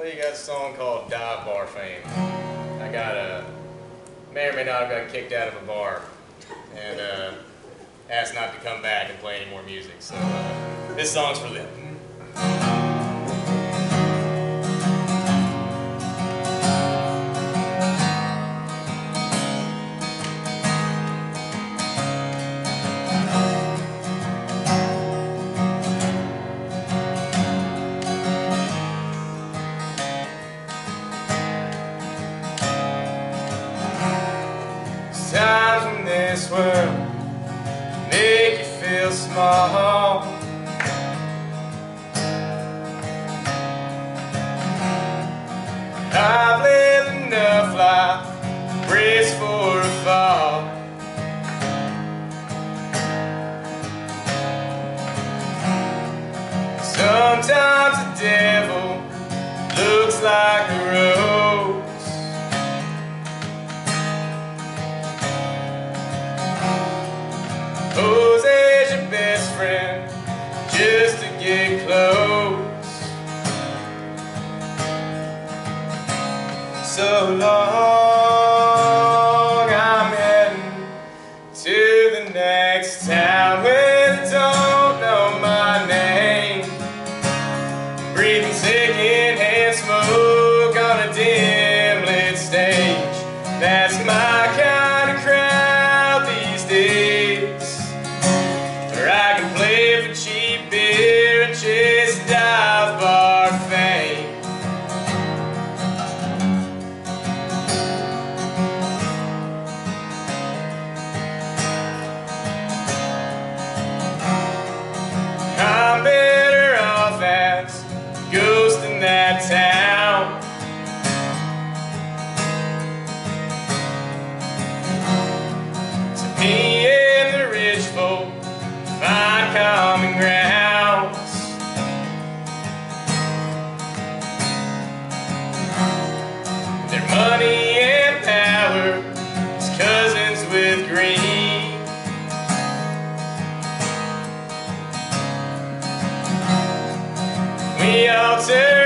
play you guys a song called Dive Bar Fame. I may or may not have got kicked out of a bar and asked not to come back and play any more music. So this song's for them. Times in this world make you feel small. I've lived enough life, brace for a fall. Sometimes the devil looks like a rose. Pose as your best friend just to get close. So long, I'm heading to the next town where they don't know my name. Breathing secondhand smoke on a dim lit stage. That's my kind of crowd these days. I can play for cheap beer and chase dive bar fame. I'm better off as a ghost in that town. To me and the rich folk find common grounds. Their money and power is cousins with greed. We all turn